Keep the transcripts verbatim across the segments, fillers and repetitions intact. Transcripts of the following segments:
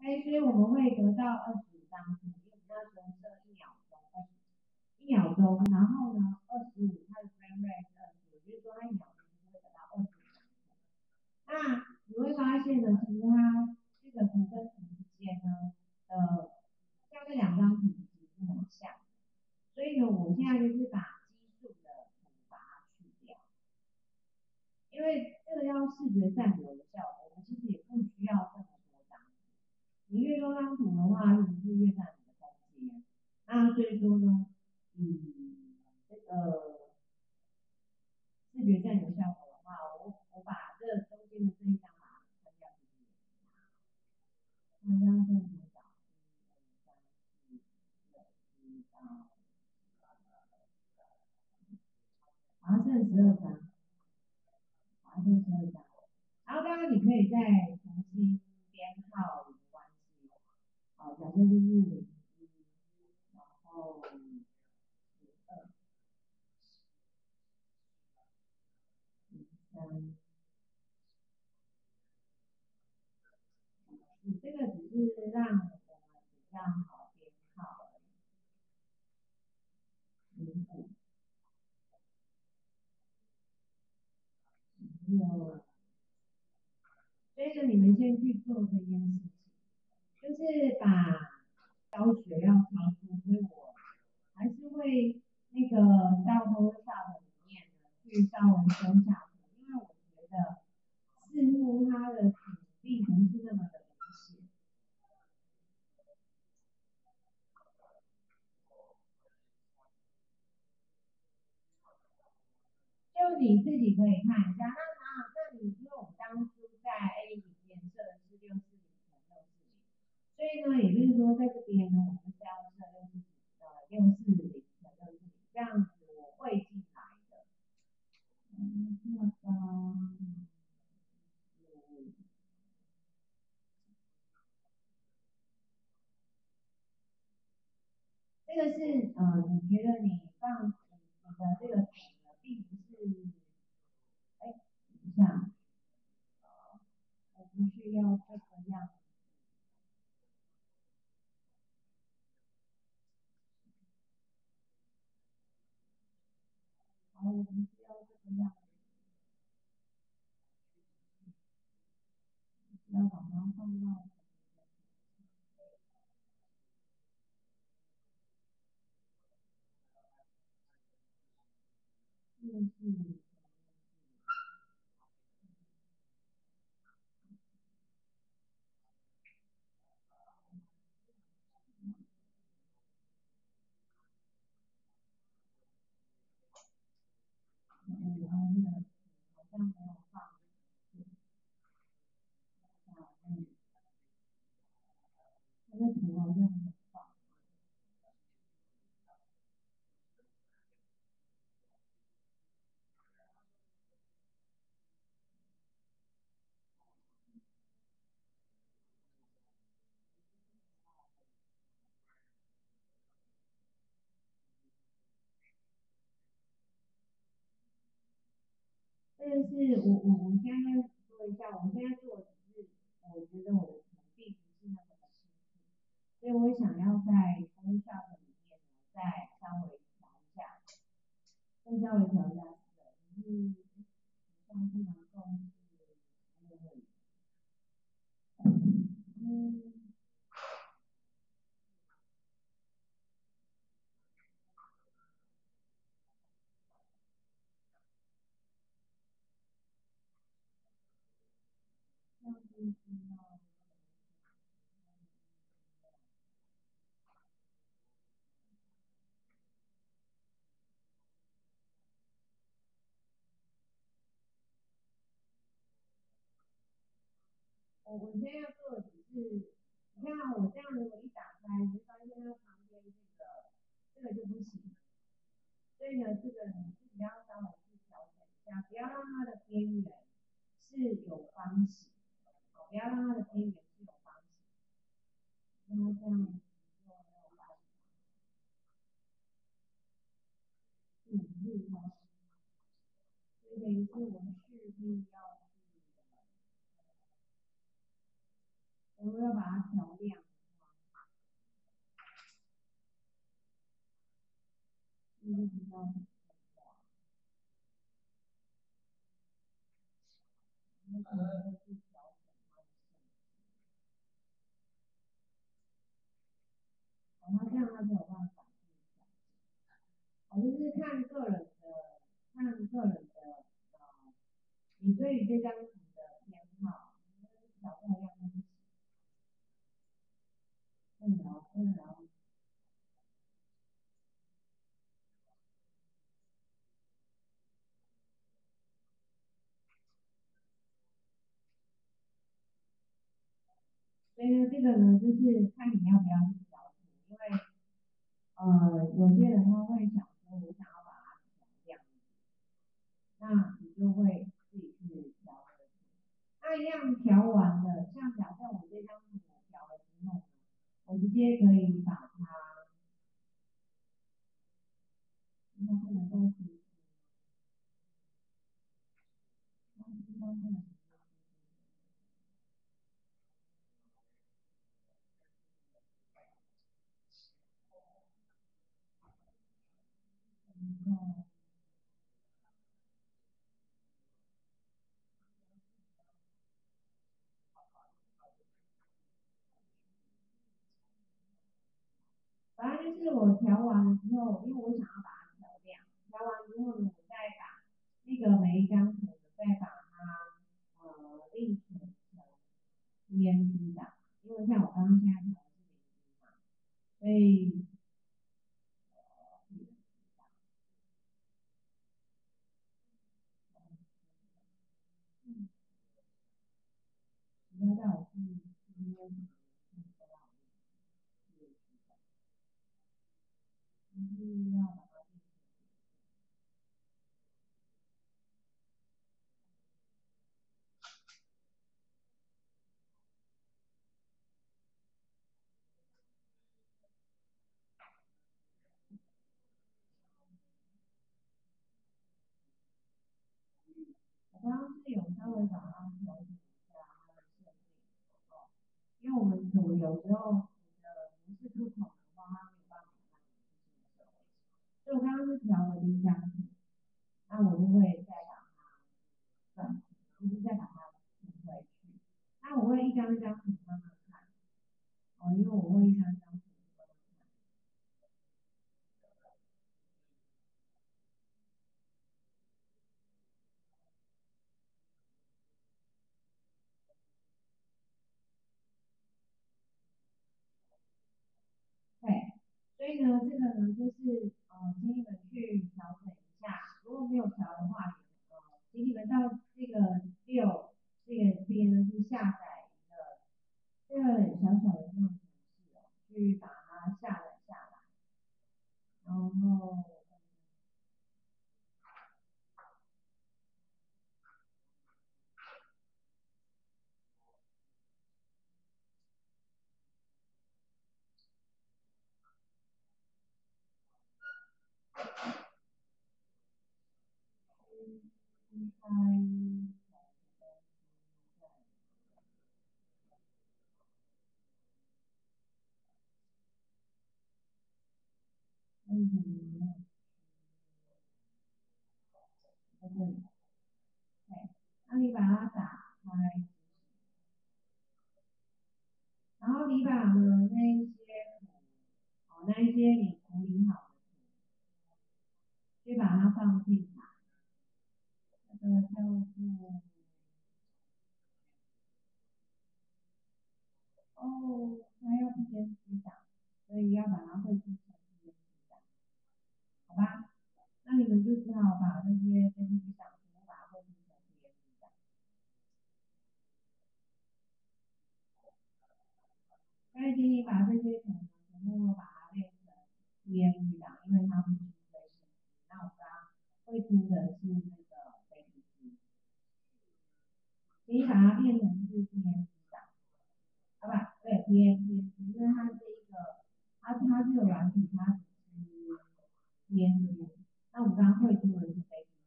哎，所以我们会得到二十五张图，因为我们那时候设一秒钟，二十一秒钟，然后呢，二十五它的 frame rate 是二十五，就是说它一秒钟就会得到二十五张图。那你会发现呢，其实它这个图跟图之间呢，呃，像这两张图其实是很像的，所以呢，我现在就是把奇数的图把它去掉，因为这个要视觉占有的效果，我们其实也不需要这么多张图。你越多张图的话，是不是越占你的空间？那所以说呢，以这个视觉占有效果的话，我我把这中间的这一张把它删掉，那这样剩多少？一、二、三、四、五、六、七、八，好像剩十二张，好像剩十二张。然后当然你可以再重新编号也没关系，好，假设就是零一，然后零二、零三。你这个只是让我们比较好编号而已。零五、六，所以呢，你们先去做这件事情，就是把教学要超出，所以我还是会那个到 Photoshop 里面呢去稍微修下图，因为我觉得似乎它的图并不是那么的明显。就你自己可以看一下，那那那你因为我们当初在 A 里面设的是六四零乘六四零，所以呢，也就是说在这边呢，我们是要设六四呃六四零乘六四零，这样子我会进来的。嗯，那个，这个是呃，你觉得你放你你的这个图呢，并不是，哎，等一下，我不是要这个样子。好，我不是要这个样子，要把它放到。就是，嗯，然后那个好像没有放，啊，嗯，那个图好像没有放。这个是我我我现在说一下，我现在做的只是，我觉得我的图并不是那么的清楚，所以我想要在 Photoshop 里面呢，再稍微调一下，再稍微调一下这个，就是像是能够是，嗯。像是要。我我现在要做的只是，你看啊我这样如果一打开，你会发现它旁边这个这个就不行，所以呢，这个你自己要稍微去调整一下，不要让它的边缘是有方形，哦，不要让它的边缘是有方形，那么这样就没有办法比例哦，所以等于是我们势必要去，我们要把它调亮。 就可能会去调整它的设计，然后这样它就有办法去调整。我就是看个人的，看个人的呃，你对于这张图的偏好，调不一样东西。对的，对的。所以呢，这个呢，就是看你要不要去调图，因为呃，有些人他会想说，我想要把它调亮，那你就会自己去调的图。那一样调完了，像假设我这张图我调了之后呢，我直接可以把它，应该不能够输出，那应该不能。嗯，反正就是我调完了之后，因为我想要把它调亮，调完之后呢，我再把那个每一张图再把它呃另存成 P N G 档，因为像我刚刚现在调的是零 D 嘛，所以嗯，你要让我去今天嗯多少就是要把它定成。我刚刚是有稍微把它调整一下它的设定哦，因为我们图有时候你的模式不同的话，它没有办法让你去进行设定。所以我刚刚是调了第一张图，那我就会再把它转，就是再把它停回去。那我会一张一张图慢慢看哦，因为我会一张一张图慢慢看。对，所以呢，这个呢就是呃，请你们去调整一下。如果没有调的话，呃，请你们到这个六这个边呢，去下载一个这个小小的这种程式哦，去把它下载下来，然后应该嗯，在这里，对，那你把它打开，然后你把呢那一些图，哦，那一些你处理好的图，去把它放进来。这个叫做哦，它要 P N G 档，所以要把它绘制成 P N G 档，好吧？那你们就只好把那些 P N G 档全部把它绘制成 P N G 档。所以请你把这些图呢全部都把它变成 P N G 档，因为它不是飞行机。那我刚刚绘出的是那个飞行机，请你把它变成是 P N G 档。好吧，对，P N G，因为它这一个，它它这个软体它只是 P N G，那我们刚刚绘出的是飞机。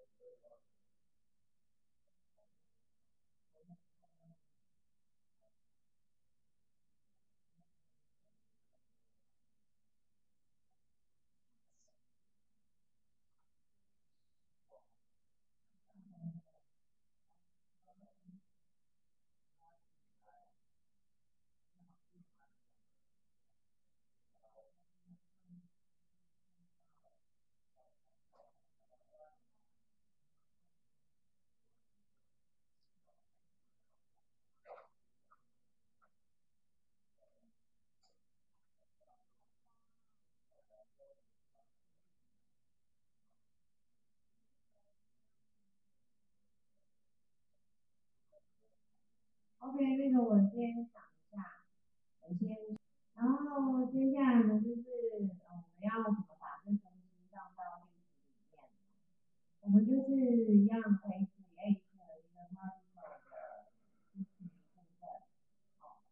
OK，那个我先想一下，我先，然后接下来呢，就是呃我们要怎么把这东西放到例子里面？我们就是一样可以 create 一个 particle 的图形部分。好，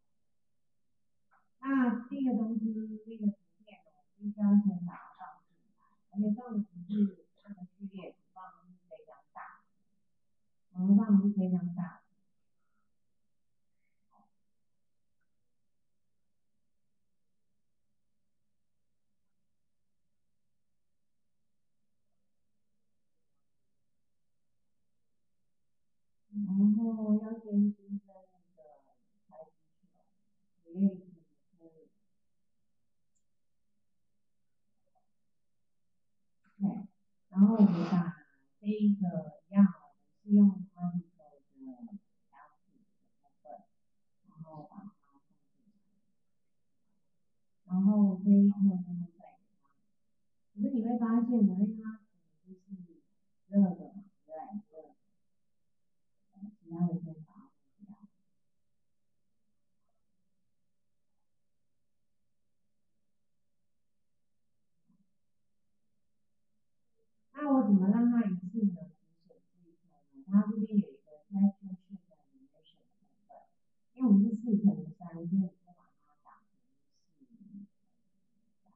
那这个东西那个图片呢，我们必须要先把它放进来，而且放的不是那个序列图，放的是非常大，我们放的是非常大。然后要先新增那个材质球，也可以。对，然后我们把这一个一样，我们是用 particle 的 L 的部分，然后把它放进来，然后这一颗呢再给它，可是你会发现呢，因为它可能就是热的嘛，对不对？热的，其他的先把它弄掉。那我怎么让它一次呢只显示一颗呢？它这边有一个 saturation 的 animation 的部分，因为我们是四乘以三，所以你就把它打成四乘以三，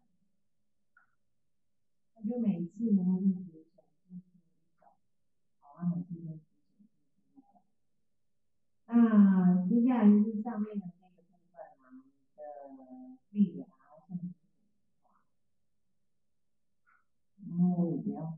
那就每次呢就只显示出一种，好，那每次就只显示出一种。那接下来就是上面的这个部分啊，你的力量啊，甚至是然后我也不要。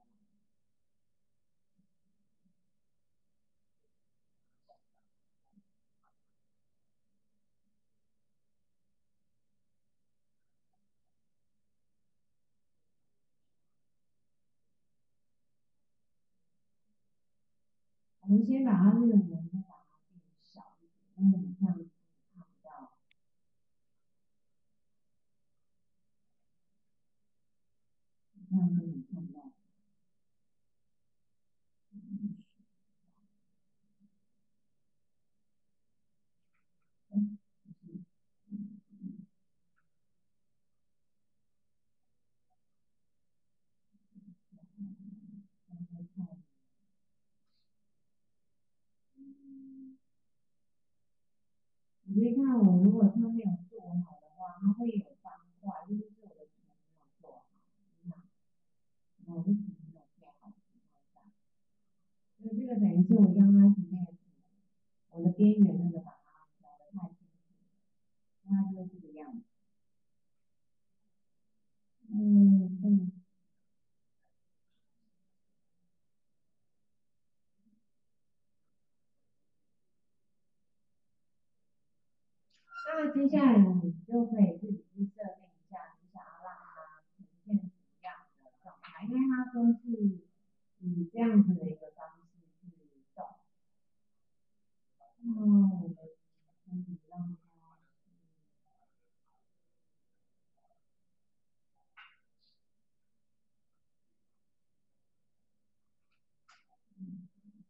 我们先把它这个人先把它变小一点，因为你这样子看不到，这样根本看不到。嗯，你可以看我，如果它没有做好的话，它会有方块，就是我的图没有做好。你看，我的图没有做好的情况下，所以这个等于是我刚开始那个图，我的边缘那个把它调的太清楚，那它就是这个样子。嗯嗯。那接下来呢，你就可以自己去设定一下，你想要让它呈现什么样的状态，因为它都是以这样子的一个方式去动。那我们可以让它，嗯，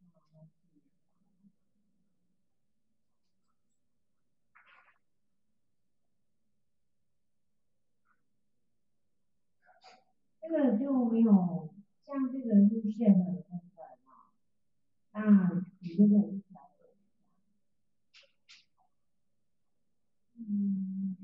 这个就没有像这个路线的部分嘛，那你就可以去调整一下。嗯，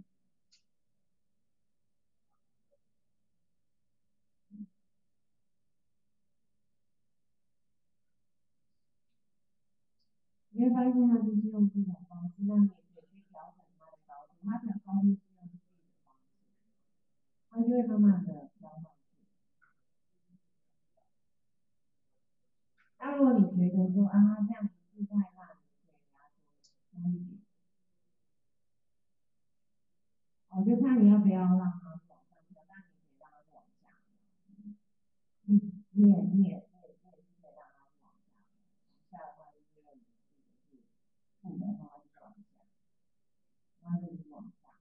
你会发现它就是用这种方式，那你也可以去调整它的高度，它调高度是用自己的方式，它就会慢慢的调上去。那如果你觉得说啊，这样不是太慢，你可以给它多多一点，哦，就看你要不要让它往上跳，但你可以让它往下。你你也你也你也你也是可以让它往下，往下的话就是因为你这个是负的话，它就往下，然后这个是往上。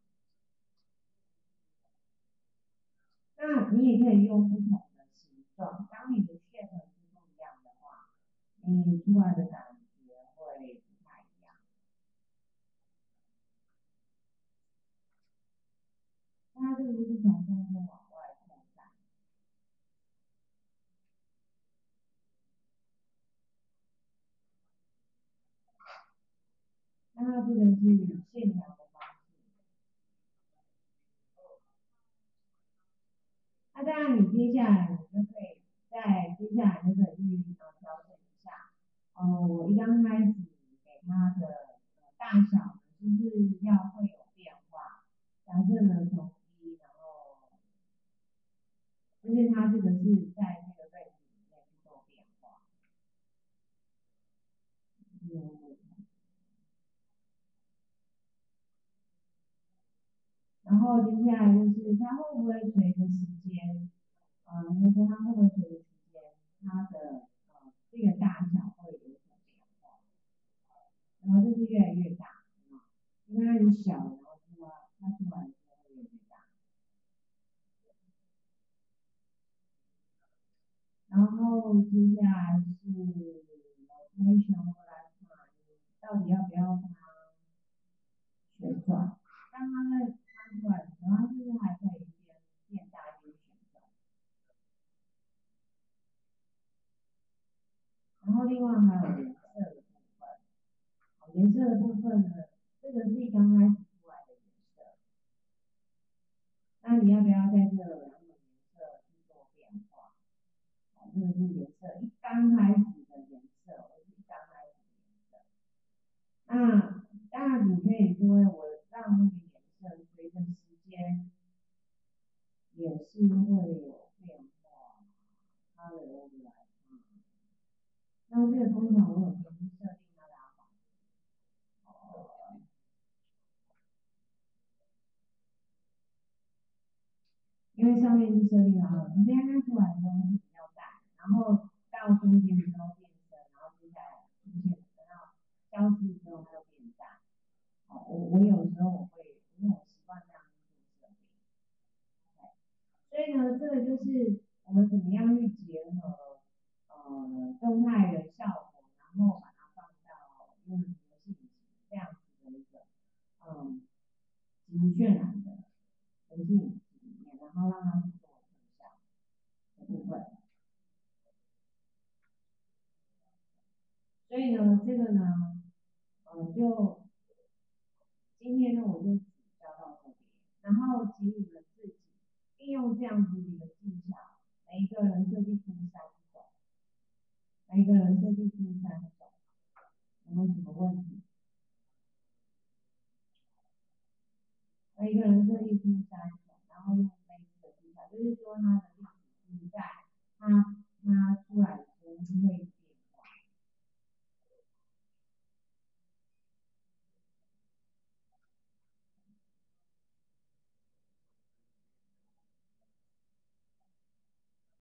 那你也可以用不同的形状，当你的 shape 是不一样的话，你出来的感觉会不太一样。那它这个就是从中间往外扩散。那它这个是线条的方式。那当然，你接下来你就可以在接下来就可以去呃调整一下。呃，我一刚开始给它的呃大小呢，就是要会有变化。假设呢从一，然后就是它这个是在这个 range 里面去做变化。嗯，然后接下来就是它会不会随着时间，呃，应该说它会不会随着时间，它的呃这个大小会有所变化，然后就是越来越大，因为它很小，然后出来它出来的时候会越来越大。然后接下来是 location 或 lifetime，到底要不要它旋转？当它在翻出来的时候，它是不是还可以一边变大一边旋转？然后另外还有颜色的部分，颜色的部分呢，这个是刚开始出来的颜色，那你要不要在这两种颜色去做变化？哦，这个是颜色一刚开始的颜色，我是一刚开始的颜色。那当然你可以说我让那个颜色随着时间也是会有变化，它的未来，嗯，那这个通常我有先去设定它的阿法，哦，因为上面是设定好了，你现在看出来的东西比较淡，然后到中间的时候变深，然后接下来出现，等到消失之后它又变淡。哦，我我有时候我会，因为我习惯这样去做设定，所以呢，这个就是我们怎么样去结合呃动态的效果，然后把它放到用游戏里这样子的一个嗯即时渲染的游戏里面，然后让它去做特效的部分。所以呢，这个呢，呃，就今天呢，我就只教到这边，然后请你们自己运用这样子的一个技巧，每一个人设计出三种，每一个人设计出三种，有没有什么问题？每一个人设计出三种，然后用类似的技巧，就是说他的例子是在他他出来